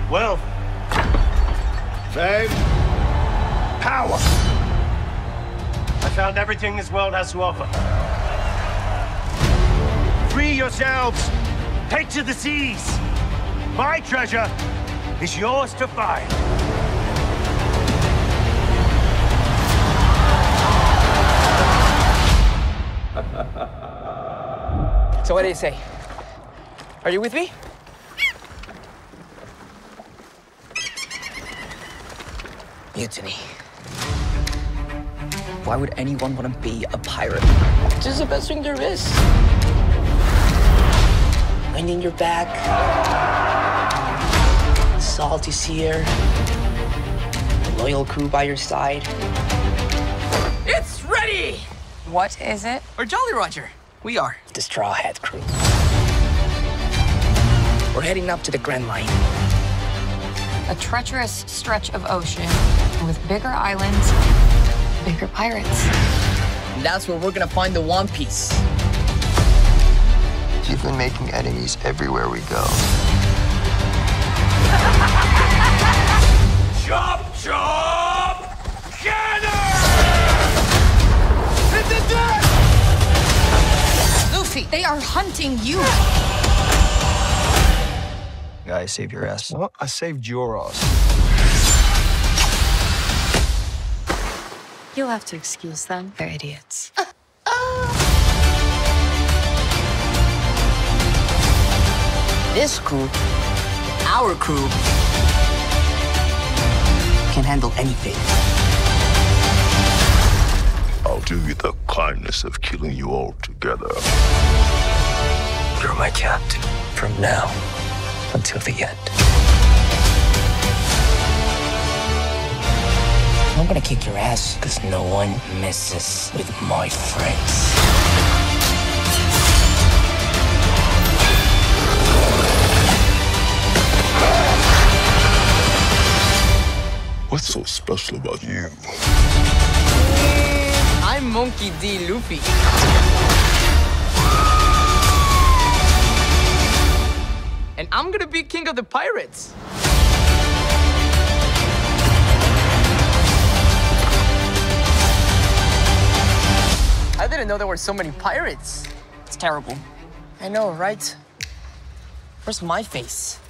Wealth. Fame. Power. I found everything this world has to offer. Free yourselves. Take to the seas. My treasure is yours to find. So what do you say? Are you with me? Mutiny. Why would anyone want to be a pirate? This is the best thing there is. Wind in your back. Salty sea air. A loyal crew by your side. It's ready! What is it? Or Jolly Roger. We are the Straw Hat Crew. We're heading up to the Grand Line. A treacherous stretch of ocean with bigger islands, bigger pirates. And that's where we're gonna find the One Piece. You've been making enemies everywhere we go. Chop, chop! Cannon! Hit the deck! Luffy, they are hunting you. Guys, save your ass. What? I saved your ass. You'll have to excuse them. They're idiots. This crew, our crew, can handle anything. I'll do you the kindness of killing you all together. You're my captain from now until the end. I'm gonna kick your ass because no one messes with my friends. What's so special about you? I'm Monkey D. Luffy. And I'm gonna be king of the pirates. I didn't know there were so many pirates. It's terrible. I know, right? Where's my face?